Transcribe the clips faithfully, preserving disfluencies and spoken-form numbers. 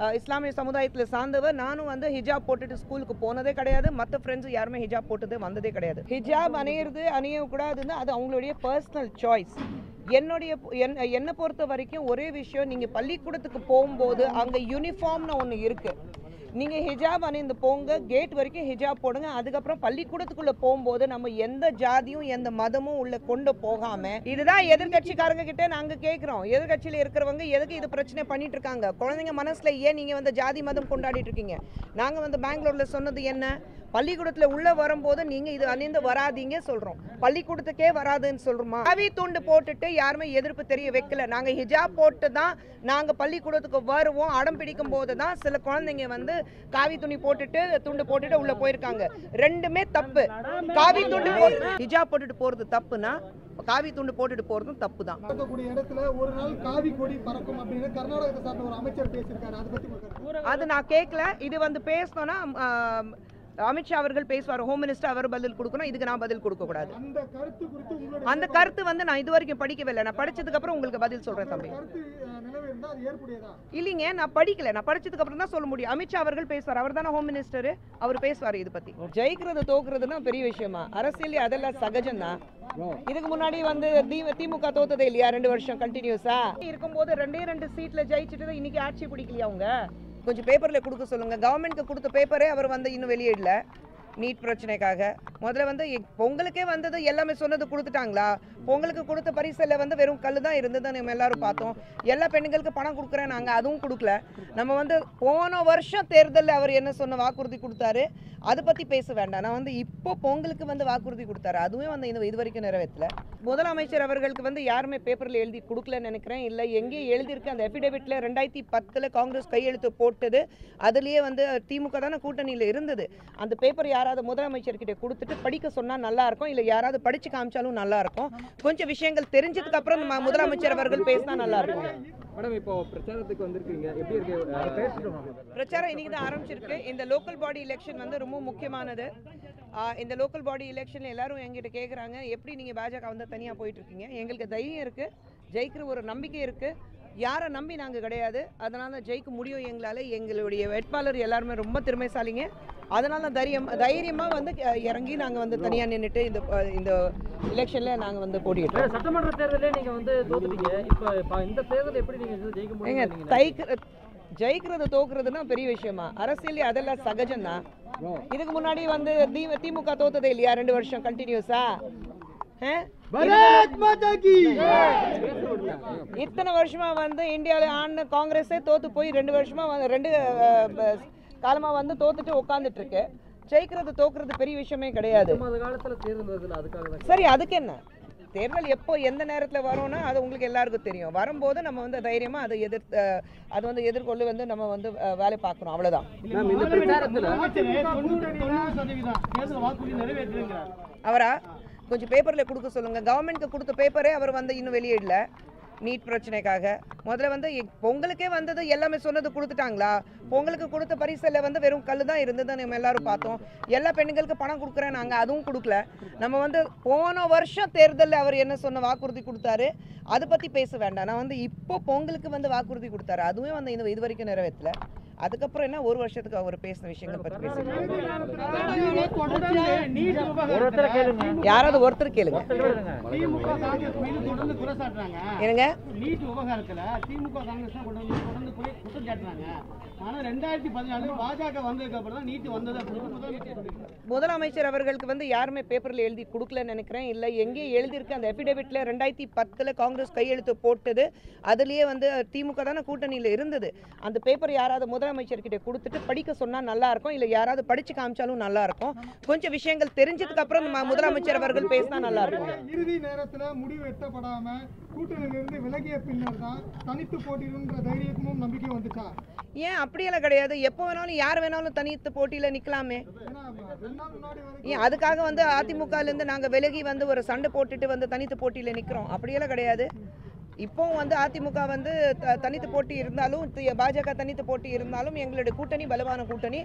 இஸ்லாமிய சமுதாயத்தில் சார்ந்தவர். நானும் வந்து ஹிஜாப் போட்டுட்டு ஸ்கூலுக்கு போனதே கிடையாது. மற்ற ஃப்ரெண்ட்ஸ் யாருமே ஹிஜாப் போட்டது வந்ததே கிடையாது. ஹிஜாப் அணியிறது அணியக்கூடாதுன்னு அது அவங்களுடைய பர்சனல் சாய்ஸ். என்னுடைய என்னை பொறுத்த வரைக்கும் ஒரே விஷயம், நீங்கள் பள்ளிக்கூடத்துக்கு போகும்போது அங்கே யூனிஃபார்ம்னு ஒன்று இருக்குது. நீங்கள் ஹிஜாப் அணிந்து போங்க, கேட் வரைக்கும் ஹிஜாப் போடுங்க. அதுக்கப்புறம் பள்ளிக்கூடத்துக்குள்ளே போகும்போது நம்ம எந்த ஜாதியும் எந்த மதமும் உள்ள கொண்டு போகாமல், இதுதான் எதிர்கட்சிக்காரங்க கிட்டே நாங்கள் கேட்குறோம். எதிர்கட்சியில் இருக்கிறவங்க எதுக்கு இது பிரச்சனை பண்ணிட்டு இருக்காங்க? குழந்தைங்க மனசில் ஏன் நீங்கள் வந்து ஜாதி மதம் கொண்டாடிட்டு இருக்கீங்க? நாங்கள் வந்து பெங்களூரில் சொன்னது என்ன, பள்ளிக்கூடத்தில் உள்ளே வரும்போது நீங்கள் இது அணிந்து வராதிங்க சொல்கிறோம், பள்ளிக்கூடத்துக்கே வராதுன்னு சொல்கிறோமா? காவி துண்டு போட்டுட்டு யாருமே எதிர்ப்பு தெரிய வைக்கல. நாங்கள் ஹிஜாப் போட்டு தான் நாங்கள் பள்ளிக்கூடத்துக்கு வருவோம். அடம் பிடிக்கும் போது தான் சில குழந்தைங்க வந்து காவி துணி போட்டுட்டு துண்டு போட்டுட்டு உள்ளே போயிருக்காங்க. ரெண்டுமே தப்பு. காவி துண்டு ஹிஜாப் போட்டுட்டு போகிறது தப்புனா காவி துண்டு போட்டுட்டு போறதும் தப்பு தான். இடத்துல ஒரு நாள் காவி கொடி பறக்கும் அப்படின்னு கர்நாடகத்தை சார்ந்த ஒரு அமைச்சர் பேசியிருக்காரு. அதை பத்தி அது நான் கேட்கல. இது வந்து பேசணும்னா அமித்ஷா அவர்கள் பேசுவார், ஹோம் மினிஸ்டர் அவர் பதில் கொடுக்கணும். இதுக்கு நான் பதில் கொடுக்க கூடாது. அந்த கருத்து குறித்து அந்த கருத்து வந்து நான் இது வரைக்கும் படிக்கவே இல்லை. நான் படிச்சதுக்கு அப்புறம் உங்களுக்கு பதில் சொல்றேன் தம்பி. இல்லைங்க, நான் படிக்கல. நான் படிச்சதுக்கு அப்புறம் தான் சொல்ல முடியும். அமித்ஷா அவர்கள் பேசுவார், அவர் தானே ஹோம் மினிஸ்டர், அவர் பேசுவார் இது பத்தி. ஜெயிக்கிறது தோக்குறதுன்னா பெரிய விஷயமா? அரசியல் அதெல்லாம் சகஜம் தான். இதுக்கு முன்னாடி வந்து திமுக தோத்ததே இல்லையா ரெண்டு வருஷம் கண்டினியூஸா இருக்கும்போது? ரெண்டே ரெண்டு சீட்ல ஜெயிச்சுட்டு இன்னைக்கு ஆட்சி பிடிக்கலையா அவங்க? கொஞ்சம் பேப்பரில் கொடுக்க சொல்லுங்கள். கவர்மெண்ட்க்கு கொடுத்த பேப்பரே அவர் வந்து இன்னும் வெளியிடல. நீட் பிரச்சனைக்காக முதல்ல வந்து பொங்கலுக்கே வந்தது எல்லாமே சொன்னது கொடுத்துட்டாங்களா? பொங்கலுக்கு கொடுத்த பரிசில் வந்து வெறும் கல் தான் இருந்தது, நம்ம எல்லாரும் பார்த்தோம். எல்லா பெண்களுக்கு பணம் கொடுக்குறேன் நாங்கள், அதுவும் கொடுக்கல. நம்ம வந்து போன வருஷம் தேர்தலில் அவர் என்ன சொன்ன வாக்குறுதி கொடுத்தாரு, அதை பற்றி பேச வேண்டாம். நான் வந்து இப்போ பொங்கலுக்கு வந்து வாக்குறுதி கொடுத்தாரு, அதுவே வந்து இந்த இது வரைக்கும் நிறைவேற்றல. முதலமைச்சர் அவர்களுக்கு வந்து யாருமே பேப்பரில் எழுதி கொடுக்கலன்னு நினைக்கிறேன். இல்லை எங்கேயும் எழுதியிருக்கு. அந்த எஃபிடேவிட்டில் ரெண்டாயிரத்தி பத்தில் காங்கிரஸ் கையெழுத்து போட்டது, அதுலேயே வந்து திமுக தானே கூட்டணியில் இருந்தது. அந்த பேப்பர் யாராவது முதலமைச்சர்கிட்ட கொடுத்துட்டு படிக்க சொன்னால் நல்லா இருக்கும். இல்லை யாராவது படித்து காமிச்சாலும் நல்லா இருக்கும். கொஞ்சம் விஷயங்கள் தெரிஞ்சதுக்கு அப்புறம் நம்ம முதலமைச்சர் அவர்கள் பேசினா நல்லா இருக்கும். மேடம், இப்போ பிரச்சாரத்துக்கு வந்திருக்கீங்க, எப்படி இருக்கு பிரச்சாரம்? இன்னைக்கு தான் ஆரம்பிச்சிருக்கு. இந்த லோக்கல் பாடி எலெக்ஷன் வந்து ரொம்ப முக்கியமானது. இந்த லோக்கல் பாடி எலெக்ஷன் எல்லாரும் எங்கிட்ட கேட்குறாங்க, எப்படி நீங்கள் பாஜக வந்து தனியாக போயிட்டு இருக்கீங்க? எங்களுக்கு தைரியம் இருக்குது, ஜெயிக்கிற ஒரு நம்பிக்கை இருக்குது. யாரை நம்பி நாங்கள் கிடையாது, அதனால் ஜெயிக்க முடியும் எங்களால். எங்களுடைய வேட்பாளர் எல்லாருமே ரொம்ப திறமைசாலிங்க. அதனால தைரியம் தைரியமாக வந்து இறங்கி நாங்கள் வந்து தனியாக நின்றுட்டு இந்த இந்த எலெக்ஷனில் நாங்கள் வந்து போட்டியிட்டோம். சட்டமன்ற தேர்தலே நீங்கள் வந்து தோத்துட்டீங்க. இப்போ இந்த தேர்தல் எப்படி நீங்கள் ஜெயிக்க முடியும்? தைக்கிற ஜெயிக்கிறது தோக்குறதுன்னா பெரிய விஷயமா? அரசியல் அதெல்லாம் சகஜம் தான். இதுக்கு முன்னாடி வந்து திமுக தோத்ததே இல்லையா ரெண்டு வருஷம் கண்டினியூஸா? இத்தனை வருஷமா வந்து இந்தியாவில் ஆன காங்கிரஸே தோத்து போய் ரெண்டு வருஷமா ரெண்டு காலமா வந்து தோத்துட்டு உட்காந்துட்டு இருக்கு. ஜெயிக்கிறது தோக்குறது பெரிய விஷயமே கிடையாது. சரி, அதுக்கு என்ன? தேர்தல் எப்போ எந்த நேரத்தில் வரும்னா அது உங்களுக்கு எல்லாருக்கும் தெரியும். வரும்போது நம்ம வந்து தைரியமா அதை எதிர்த்து அதை வந்து எதிர்கொள்ள வந்து நம்ம வந்து வேலை பார்க்கணும், அவ்வளோதான். அவரா கொஞ்சம் பேப்பரில் கொடுக்க சொல்லுங்கள். கவர்மெண்ட்க்கு கொடுத்த பேப்பரே அவர் வந்து இன்னும் வெளியிடல. நீட் பிரச்சனைக்காக முதல்ல வந்து பொங்கலுக்கே வந்தது எல்லாமே சொன்னது கொடுத்துட்டாங்களா? பொங்கலுக்கு கொடுத்த பரிசில் வந்து வெறும் கல் தான் இருந்தது, நம்ம எல்லாரும் பார்த்தோம். எல்லா பெண்களுக்கு பணம் கொடுக்குறேன் நாங்கள், அதுவும் கொடுக்கல. நம்ம வந்து போன வருஷம் தேர்தலில் அவர் என்ன சொன்ன வாக்குறுதி கொடுத்தாரு, அதை பற்றி பேச வேண்டாம். நான் வந்து இப்போ பொங்கலுக்கு வந்து வாக்குறுதி கொடுத்தாரு, அதுவே வந்து இந்த இது வரைக்கும் நிறைவேற்றல. அதுக்கப்புறம் என்ன ஒரு வருஷத்துக்கு அவர் பேசின விஷயங்களை பற்றி பேசுங்க. யாராவது ஒருத்தர் கேளுங்க. என்னங்க முதலமைச்சர் அவர்களுக்கு வந்து யாருமே பேப்பரில் எழுதி கொடுக்கலன்னு நினைக்கிறேன். இல்லை எங்கேயும் எழுதியிருக்கு. அந்த எஃபிடேவிட்டில் ரெண்டாயிரத்தி பத்தில் காங்கிரஸ் கையெழுத்து போட்டது, அதுலேயே வந்து திமுக தானே கூட்டணியில் இருந்தது. அந்த பேப்பர் யாராவது முதலமைச்சர்கிட்ட கொடுத்துட்டு படிக்க சொன்னால் நல்லா இருக்கும். இல்லை யாராவது படித்து காமிச்சாலும் நல்லா இருக்கும். கொஞ்சம் விஷயங்கள் தெரிஞ்சதுக்கு அப்புறம் நம்ம முதலமைச்சர் அவர்கள் பேசினா நல்லா இருக்கும். இறுதி நேரத்தில் முடிவு எட்டப்படாம கூட்டணியிலிருந்து விலகிய பின்னர் தான் தனித்து போட்டியிடுன்ற தைரியமும் நம்பிக்கையும் வந்துச்சா? ஏன் அப்படியெல்லாம் கிடையாது. எப்போ வேணாலும் யார் வேணாலும் தனித்து போட்டியில் நிற்கலாமே. ஏன் அதுக்காக வந்து அதிமுகலேருந்து நாங்கள் விலகி வந்து ஒரு சண்டை போட்டுட்டு வந்து தனித்து போட்டியில் நிற்கிறோம்? அப்படியெல்லாம் கிடையாது. இப்போவும் வந்து அதிமுக வந்து தனித்து போட்டி இருந்தாலும், பாஜக தனித்து போட்டி இருந்தாலும் எங்களுடைய கூட்டணி பலமான கூட்டணி.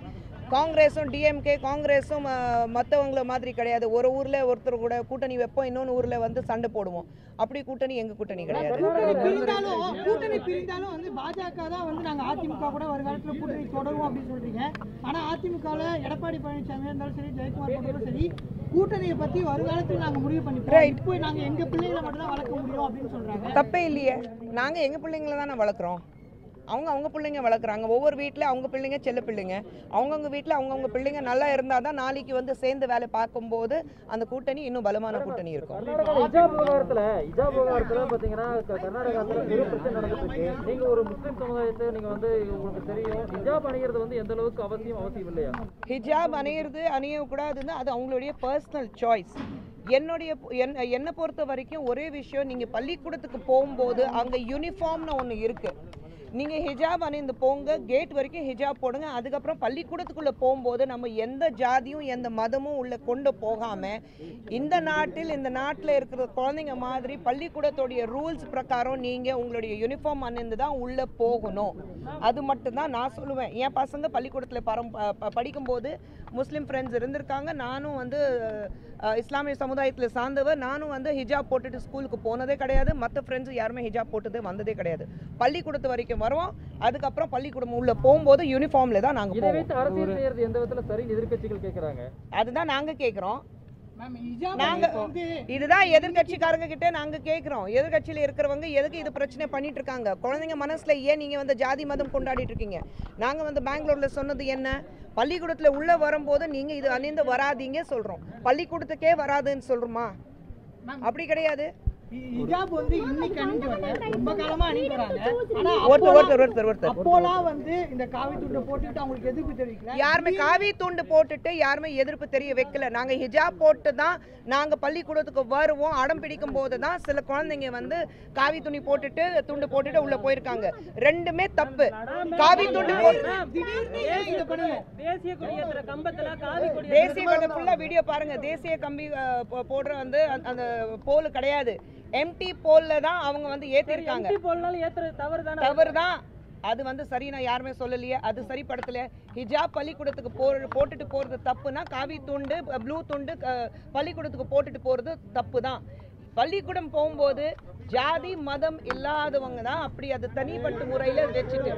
காங்கிரஸும் டிஎம்கே காங்கிரஸும் மற்றவங்கள மாதிரி கிடையாது. ஒரு ஊரில் ஒருத்தர் கூட கூட்டணி வைப்போம், இன்னொன்று ஊரில் வந்து சண்டை போடுவோம். அப்படி கூட்டணி எங்கள் கூட்டணி கிடையாது. பிரிந்தாலும் கூட்டணி பிரிந்தாலும் வந்து பாஜக தான் வந்து நாங்கள் அதிமுக கூட ஒரு காலத்தில் கூட்டணி தொடருவோம் அப்படின்னு சொல்றீங்க. ஆனால் அதிமுகவில் எடப்பாடி பழனிசாமி இருந்தாலும் சரி, ஜெயக்குமார் இருந்தாலும் சரி, கூட்டணியை பற்றி வருங்காலத்தில் நாங்கள் முடிவு பண்ணிப்போம். இப்போ நாங்கள் எங்கள் பிள்ளைங்களை மட்டும் தான் வளர்க்க முடியும் அப்படின்னு சொல்கிறாங்க. தப்பே இல்லையே, நாங்கள் எங்கள் பிள்ளைங்கள தானே வளர்க்குறோம். அவங்க அவங்க பிள்ளைங்க வளர்க்குறாங்க. ஒவ்வொரு வீட்டில் அவங்க பிள்ளைங்க செல்ல பிள்ளைங்க, அவங்கவுங்க வீட்டில் அவங்கவுங்க பிள்ளைங்க நல்லா இருந்தால் தான் நாளைக்கு வந்து சேர்ந்து வேலை பார்க்கும்போது அந்த கூட்டணி இன்னும் பலமான கூட்டணி இருக்கும். ஹிஜாப் விவகாரத்தில் ஹிஜாப் விவகாரத்தில் பார்த்தீங்கன்னா கர்நாடகாவில் பெரிய பிரச்சனை நடந்துட்டு இருக்கு. நீங்கள் ஒரு முஸ்லீம் சமுதாயத்தை நீங்கள் வந்து உங்களுக்கு தெரியும், ஹிஜாப் அணிகிறது வந்து எந்த அளவுக்கு அவசியம் அவசியம் இல்லையா? ஹிஜாப் அணியிறது அணியக்கூடாதுன்னு அது அவங்களுடைய பர்சனல் சாய்ஸ். என்னுடைய என்னை பொறுத்த வரைக்கும் ஒரே விஷயம், நீங்கள் பள்ளிக்கூடத்துக்கு போகும்போது அங்கே யூனிஃபார்ம்னு ஒன்று இருக்குது. நீங்கள் ஹிஜாப் அணிந்து போங்க, கேட் வரைக்கும் ஹிஜாப் போடுங்க. அதுக்கப்புறம் பள்ளிக்கூடத்துக்குள்ளே போகும்போது நம்ம எந்த ஜாதியும் எந்த மதமும் உள்ளே கொண்டு போகாமல் இந்த நாட்டில் இந்த நாட்டில் இருக்கிற குழந்தைங்க மாதிரி பள்ளிக்கூடத்துடைய ரூல்ஸ் பிரகாரம் நீங்கள் உங்களுடைய யூனிஃபார்ம் அணிந்து தான் உள்ளே போகணும். அது மட்டும்தான் நான் சொல்லுவேன். என் பசங்க பள்ளிக்கூடத்தில் பரம் படிக்கும்போது முஸ்லீம் ஃப்ரெண்ட்ஸ் இருந்திருக்காங்க. நானும் வந்து இஸ்லாமிய சமுதாயத்தில் சார்ந்தவர். நானும் வந்து ஹிஜாப் போட்டுட்டு ஸ்கூலுக்கு போனதே கிடையாது. மற்ற ஃப்ரெண்ட்ஸ் யாருமே ஹிஜாப் போட்டது வந்ததே கிடையாது. பள்ளிக்கூடத்து வரைக்கும் வருவோம், அதுக்கப்புறம் பள்ளிக்கூடம் உள்ள போகும்போது யூனிஃபார்ம்ல தான் நாங்க போவோம். அரசியல் செய்யறது எந்த விதத்துல சரி எதிர்க்கட்சிகள் கேக்குறாங்க, அதுதான் நாங்க கேக்குறோம். நாங்க இதுதான் எதிர்கட்சிக்காரங்க கிட்ட நாங்க கேக்குறோம். எதிர்கட்சியில இருக்கிறவங்க எதுக்கு இது பிரச்சனை பண்ணிட்டு இருக்காங்க? குழந்தைங்க மனசுல ஏன் நீங்க வந்து ஜாதி மதம் கொண்டாடிட்டு இருக்கீங்க? நாங்க வந்து பெங்களூர்ல சொன்னது என்ன, பள்ளிக்கூடத்துல உள்ள வரும்போது நீங்க இது அணிந்து வராதீங்க சொல்றோம். பள்ளிக்கூடத்துக்கே வராதுன்னு சொல்றோமா? அப்படி கிடையாது. ஹிஜாப் வந்து இன்னைக்கு அணிஞ்சு வரல, ரொம்ப காலமா அணிஞ்சு வராங்க. ஆனா ஒருத்தர் ஒருத்தர் ஒருத்தர் ஒருத்தர் அப்போலாம் வந்து இந்த காவி துண்டை போட்டுட்டு அவங்களுக்கு எதிர்ப்பு தெரிவிக்கல. யாருமே காவி துண்டு போட்டுட்டு யாருமே எதிர்ப்பு தெரிய வைக்கல. நாங்க ஹிஜாப் போட்டு தான் நாங்க பள்ளிக்கூடத்துக்கு வருவோம். அடம் பிடிக்கும் போது தான் சில குழந்தைங்க வந்து காவி துணி போட்டுட்டு துண்டு போட்டுட்டு உள்ள போயிருக்காங்க. ரெண்டுமே தப்பு. காவி துண்டு தேசிய கொடியேற்ற கம்பத்துல காவி கொடி தேசிய கொடி ஃபுல்லா வீடியோ பாருங்க. தேசிய கம்பி போடுற வந்து அந்த போல் கிடையாது, எம்டி போல்ல தான் அவங்க வந்து ஏத்திருக்காங்க. எம்டி போல்னால ஏத்துறது தவறுதானே? தவறுதான். அது வந்து சரி, நான் யாருமே சொல்லலையே, அது சரிப்படுத்தல. ஹிஜாப் பள்ளிக்கூடத்துக்கு போ போட்டுட்டு போறது தப்புனா, காவி துண்டு ப்ளூ துண்டு பள்ளிக்கூடத்துக்கு போட்டுட்டு போறது தப்பு தான். பள்ளிக்கூடம் போகும்போது ஜாதி மதம் இல்லாதவங்க தான் அப்படி அது தனிப்பட்ட முறையில வச்சுட்டு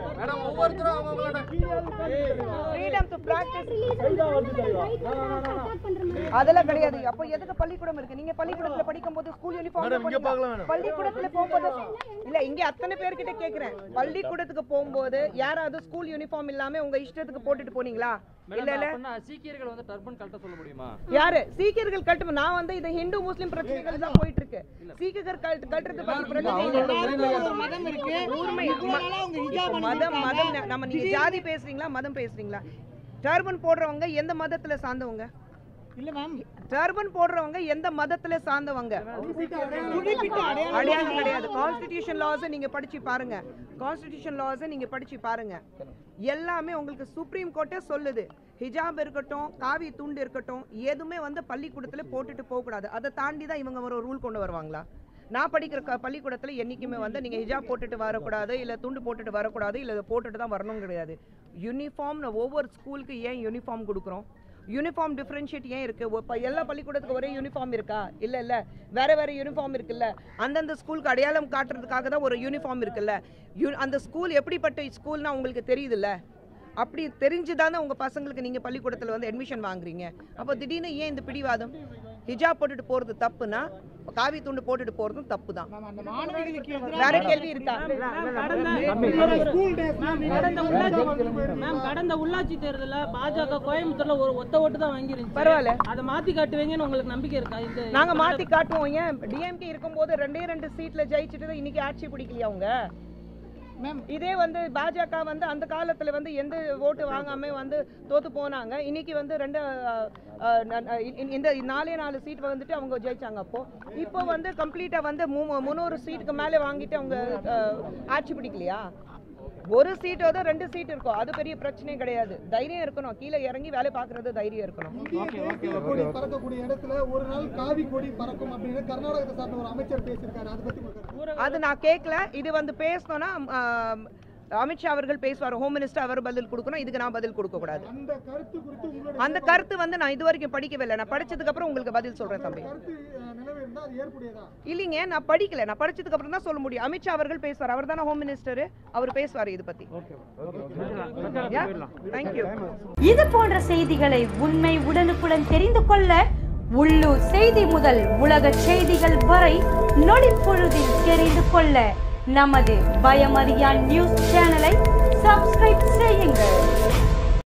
அதெல்லாம் கிடையாது. அப்போ எதுக்கு பள்ளிக்கூடம் இருக்கு? நீங்க பள்ளிக்கூடத்துல படிக்கும் போது ஸ்கூல் யூனிஃபார்ம் பள்ளிக்கூடத்துல போகும்போது இல்ல, இங்க அத்தனை பேர்கிட்ட கேக்குறேன், பள்ளிக்கூடத்துக்கு போகும்போது யாராவது ஸ்கூல் யூனிஃபார்ம் இல்லாம உங்க இஷ்டத்துக்கு போட்டுட்டு போனீங்களா? இல்ல இல்ல. சீக்கியர்கள் வந்து டர்பன் கழட்ட சொல்ல முடியுமா? யாரு சீக்கியர்கள் கழட்ட? நான் வந்து இது ஹிந்து முஸ்லிம் பிரச்சனைகள் தான் போயிட்டு இருக்கு. சீக்கியர்கள் கழட்டுறது பத்தி பிரச்சனை மதம் இருக்கு. மதம் மதம் நம்ம நீங்க ஜாதி பேசுறீங்களா மதம் பேசுறீங்களா? டர்பன் போடுறவங்க எந்த மதத்துல சார்ந்தவங்க? இல்ல மேம், டர்பன் போடுறவங்க எந்த மதத்துல சார்ந்தவங்க? அடையாளம் கிடையாது. கான்ஸ்டிடியூஷன் லாஸ் நீங்க படிச்சு பாருங்க. கான்ஸ்டிடியூஷன் லாஸ் நீங்க படிச்சு பாருங்க. எல்லாமே உங்களுக்கு சுப்ரீம் கோர்ட்டே சொல்லுது. ஹிஜாப் இருக்கட்டும், காவி துண்டு இருக்கட்டும், எதுவுமே வந்து பள்ளிக்கூடத்துல போட்டுட்டு போக கூடாது. அதை தாண்டி தான் இவங்க ஒரு ரூல் கொண்டு வருவாங்களா? நான் படிக்கிற பள்ளிக்கூடத்துல என்னைக்குமே வந்து நீங்க ஹிஜாப் போட்டுட்டு வரக்கூடாது, இல்ல துண்டு போட்டுட்டு வரக்கூடாது, இல்ல போட்டுட்டு தான் வரணும் கிடையாது. யூனிஃபார்ம் ஒவ்வொரு ஸ்கூலுக்கு ஏன் யூனிஃபார்ம் கொடுக்குறோம்? யூனிஃபார்ம் டிஃபரன்ஷியேட் ஏன் இருக்கு? எல்லா பள்ளிக்கூடத்துக்கு ஒரே யூனிஃபார்ம் இருக்கா? இல்ல இல்ல, வேற வேற யூனிஃபார்ம் இருக்குல்ல. அந்தந்த ஸ்கூலுக்கு அடையாளம் காட்டுறதுக்காக தான் ஒரு யூனிஃபார்ம் இருக்குல்ல. அந்த ஸ்கூல் எப்படிப்பட்ட ஸ்கூல்னா உங்களுக்கு தெரியுதுல்ல. அப்படி தெரிஞ்சுதானே உங்க பசங்களுக்கு நீங்க பள்ளிக்கூடத்துல வந்து அட்மிஷன் வாங்குறீங்க. அப்போ திடீர்னு ஏன் இந்த பிடிவாதம்? ஹிஜாப் போட்டுட்டு போறது தப்புனா காவி துண்டு போட்டுட்டு போறதும் தப்பு தான். வேற கேள்வி இருக்கா? கடந்த உள்ளாட்சி தேர்தல பாஜக கோயம்புத்தூர்ல ஒரு ஒத்த ஓட்டு தான் வாங்கிருந்துச்சு. பரவாயில்ல, அதை மாத்தி காட்டுவீங்கன்னு உங்களுக்கு நம்பிக்கை இருக்கா? இந்த நாங்க மாத்தி காட்டுவோம். ஏன் டிஎம்கே இருக்கும் போது ரெண்டே ரெண்டு சீட்ல ஜெயிச்சுட்டு இன்னைக்கு ஆட்சி பிடிக்கலையா அவங்க? இதே வந்து பாஜக வந்து அந்த காலத்துல வந்து எந்த ஓட்டு வாங்காம வந்து தோத்து போனாங்க. இன்னைக்கு வந்து ரெண்டு இந்த நாலே நாலு சீட் வந்துட்டு அவங்க ஜெயிச்சாங்க. அப்போ இப்போ வந்து கம்ப்ளீட்டா வந்து முன்னூறு சீட்டுக்கு மேலே வாங்கிட்டு அவங்க ஆட்சி பிடிக்கலையா? ஒரு சீட்டோட ரெண்டு சீட் இருக்கும், அது பெரிய பிரச்சனை கிடையாது. தைரியம் இருக்கணும், கீழே இறங்கி வேலை பார்க்கறது தைரியம் இருக்கணும். கொடி பறக்கக்கூடிய இடத்துல ஒரு நாள் காவி கொடி பறக்கும் அப்படின்னு கர்நாடகத்தை சார்ந்த ஒரு அமைச்சர் பேசியிருக்காரு. அதை பத்தி அது நான் கேட்கல. இது வந்து பேசணும்னா அமித்ஷா அவர்கள் பேசுவார், ஹோம் மினிஸ்டர் அவர் பதில் கொடுக்கணும், இதுக்கு நான் பதில் கொடுக்க கூடாது. அந்த கருத்து வந்து நான் இது வரைக்கும் படிக்கவே இல்லை. நான் படிச்சதுக்கு அப்புறம் உங்களுக்கு பதில் சொல்றேன் தம்பி. இல்லைங்க, நான் படிக்கல, நான் படிச்சதுக்கு அப்புறம் தான் சொல்ல முடியும். அமித்ஷா அவர்கள் பேசுவார், அவர் தானே ஹோம் மினிஸ்டர், அவர் பேசுவார் இது பத்தி. தேங்க்யூ. இது போன்ற செய்திகளை உண்மை உடனுக்குடன் தெரிந்து கொள்ள உள்ளூர் செய்தி முதல் உலக செய்திகள் வரை நொடிப்பொழுதில் தெரிந்து கொள்ள நமது பயமறியான் நியூஸ் சேனலை சப்ஸ்கிரைப் செய்யுங்கள்.